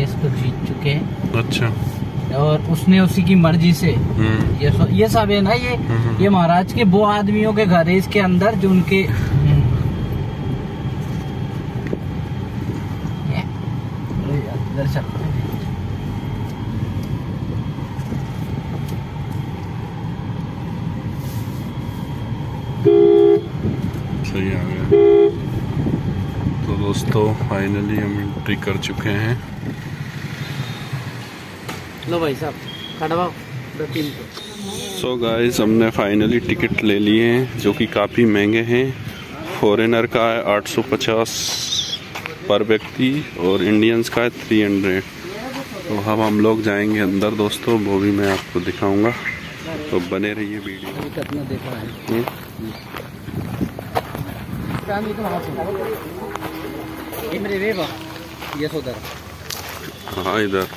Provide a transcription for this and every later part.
Race को जीत चुके हैं। अच्छा। और उसने उसी की मर्जी से ये सब है ना, ये महाराज के वो आदमियों के घर है इसके अंदर जो उनके इधर चलते हैं। सही आ गया। तो दोस्तों फाइनली हम एंट्री कर चुके हैं। लो भाई साहब कटवाओ 2-3। सो गाइस हमने फाइनली टिकट ले लिए हैं जो कि काफ़ी महंगे हैं। फॉरेनर का है 850 पर व्यक्ति और इंडियंस का है 300। तो अब हम लोग जाएंगे अंदर दोस्तों, वो भी मैं आपको दिखाऊंगा, तो बने रहिए वीडियो। कितना देखा है ये उधर। हाँ इधर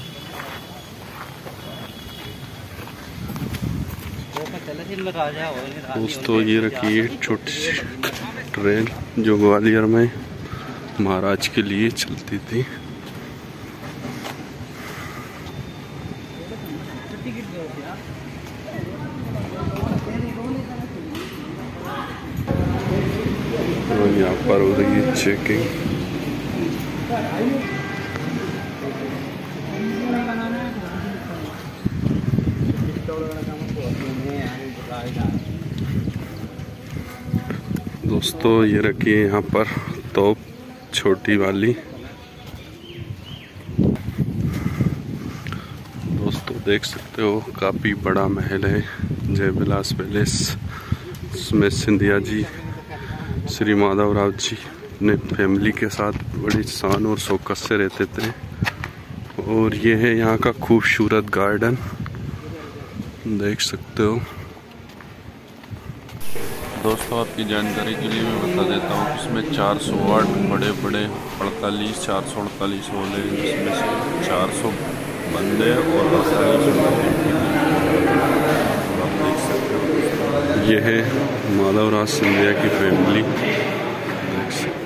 दोस्तों ये रखी है छोटी सी ट्रेन जो ग्वालियर में महाराज के लिए चलती थी। तो यहाँ पर हो रही है चेकिंग। दोस्तों ये रखी है यहाँ पर तोप छोटी वाली। दोस्तों देख सकते हो काफ़ी बड़ा महल है जय विलास पैलेस। इसमें सिंधिया जी श्री माधवराव जी अपने फैमिली के साथ बड़ी शान और शौकत से रहते थे। और ये है यहाँ का खूबसूरत गार्डन, देख सकते हो। दोस्तों आपकी जानकारी के लिए मैं बता देता हूँ इसमें 408 बड़े बड़े 448 हॉल है, जिसमें से 400 बंदे और 48 आप देख सकते हो। ये है माधवराज सिंधिया की फैमिली, देख सकते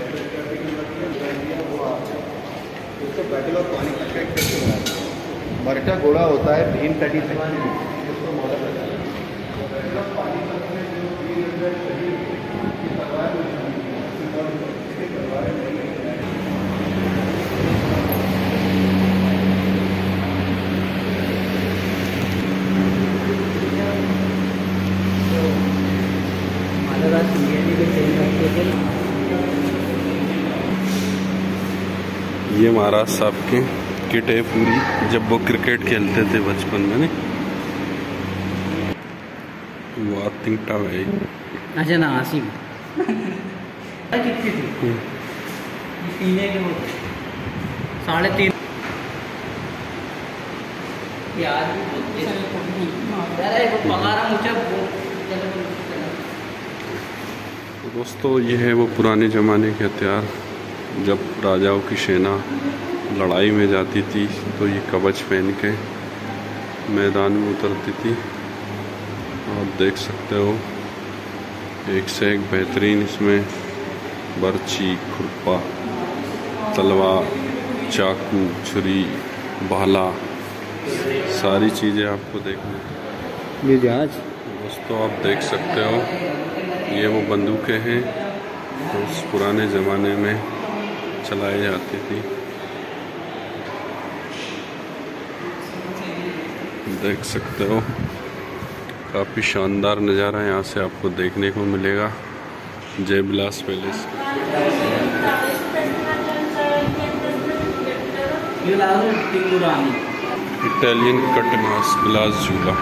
मरचा घोड़ा होता है भीम तटी से। ये महाराज साहब के किट है पूरी, जब वो क्रिकेट खेलते थे बचपन में। नहीं वो तिंगटा भाई। अच्छा ना आसिम कितनी थी पीने के 3.5 यार दोस्तों ये है वो पुराने ज़माने के हथियार। जब राजाओं की सेना लड़ाई में जाती थी तो ये कवच पहन के मैदान में उतरती थी। आप देख सकते हो एक से एक बेहतरीन इसमें बर्छी, खुरपा, तलवार, चाकू, छुरी, भाला, सारी चीज़ें आपको देखने। ये जहाज दोस्तों आप देख सकते हो ये वो बंदूकें हैं तो उस पुराने ज़माने में चलाई जाती थी। देख सकते हो काफ़ी शानदार नज़ारा यहाँ से आपको देखने को मिलेगा Jai Vilas palace. Italian cut मास ग्लास झूला।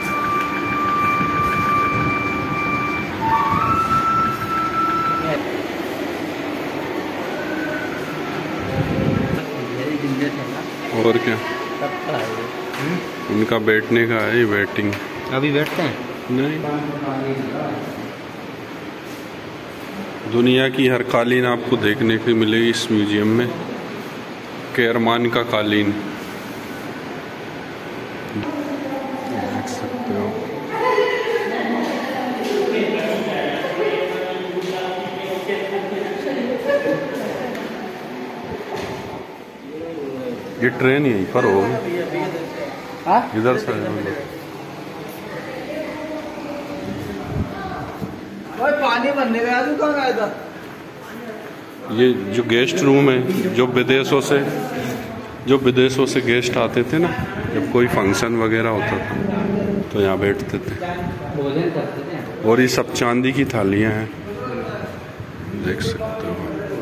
और क्या उनका बैठने का है, बैटिंग। अभी बैठते हैं नहीं, दुनिया की हर कालीन आपको देखने को मिलेगी इस म्यूजियम में। केरमान का कालीन देख सकते हो। ये ट्रेन यहीं पर होगी, इधर से पानी भरने गया तू, कहाँ गया था? ये जो गेस्ट रूम है, जो विदेशों से गेस्ट आते थे ना, जब कोई फंक्शन वगैरह होता था तो यहाँ बैठते थे, भोजन करते थे। और ये सब चांदी की थालियाँ हैं, देख सकते हो।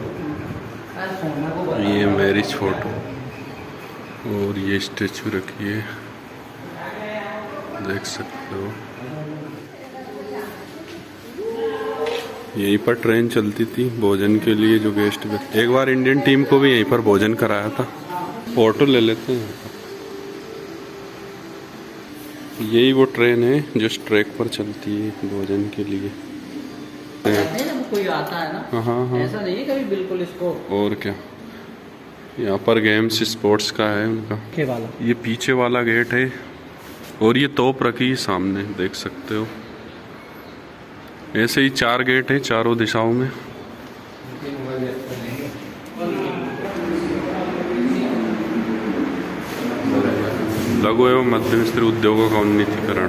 ये मैरिज फोटो और ये स्टेचू रखी है, देख सकते हो। यहीं पर ट्रेन चलती थी भोजन के लिए, जो गेस्ट, एक बार इंडियन टीम को भी यहीं पर भोजन कराया था। फोटो ले लेते हैं। यही वो ट्रेन है जो इस ट्रैक पर चलती है भोजन के लिए। कोई आता है ना, हाँ, ऐसा नहीं है कभी बिल्कुल इसको। और क्या, यहाँ पर गेम्स स्पोर्ट्स का है उनका। ये पीछे वाला गेट है और ये तोप रखी है सामने, देख सकते हो। ऐसे ही 4 गेट है चारों दिशाओं में। लघु एवं मध्यम स्तरीय उद्योगों का उन्नतीकरण।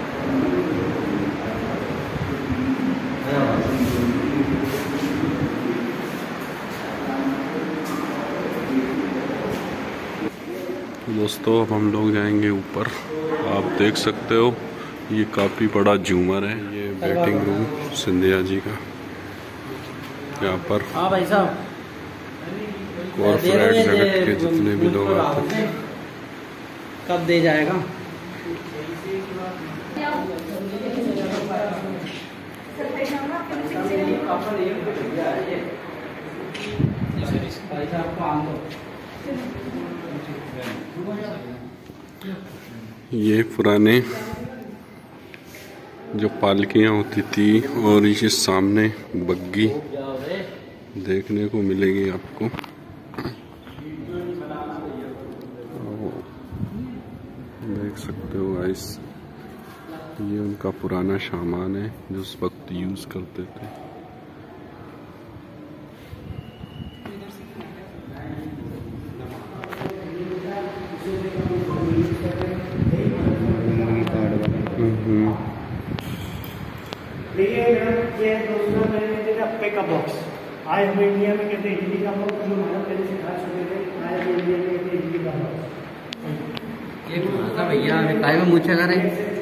दोस्तों अब हम लोग जाएंगे ऊपर। आप देख सकते हो ये काफ़ी बड़ा झूमर है, ये वेटिंग रूम सिंधिया जी का। यहाँ पर हाँ भाई साहब, कॉर्पोरेट जगत के जितने भी लोग आते हैं। कब दे जाएगा? ये पुराने जो पालकियाँ होती थी, और इसे सामने बग्गी देखने को मिलेगी आपको। देख सकते हो गाइस, ये उनका पुराना सामान है जो उस वक्त यूज़ करते थे। ये दोस्तों मैंने अप्पे का बॉक्स आज हम इंडिया में कहते हैं इडली का बॉक्स, जो हमारा पहले से खा चुके थे, आज इंडिया में कहते हैं इडली का बॉक्स। ये था भैया, काय में मुझे करें।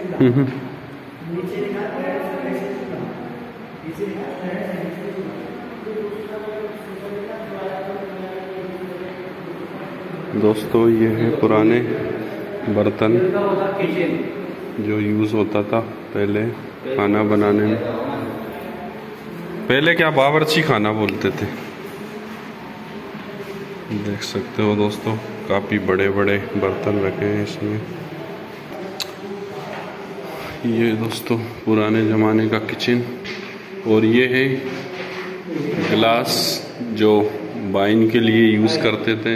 दोस्तों ये है पुराने बर्तन जो यूज़ होता था पहले खाना बनाने में। पहले क्या बावर्ची खाना बोलते थे। देख सकते हो दोस्तों, काफ़ी बड़े बड़े बर्तन रखे हैं इसमें। ये दोस्तों पुराने ज़माने का किचन। और ये है गिलास जो वाइन के लिए यूज़ करते थे।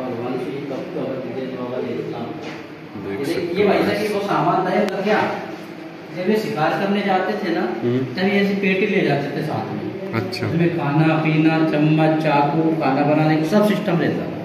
देख सकते हो। ये वो सामान था क्या, जब ये शिकार करने जाते थे ना, तभी ऐसी पेटी ले जाते थे साथ में। अच्छा। उसमें खाना पीना, चम्मच, चाकू, खाना बनाने का सब सिस्टम रहता था।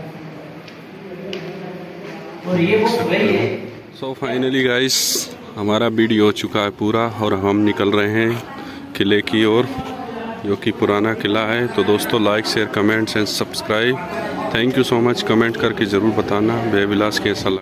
और ये वो वही है। सो फाइनली गाइस, हमारा वीडियो हो चुका है पूरा और हम निकल रहे हैं किले की ओर, जो कि पुराना किला है। तो दोस्तों like, share, comments and subscribe. Thank you so much. Comment करके ज़रूर बताना बेविलास कैसा लगा।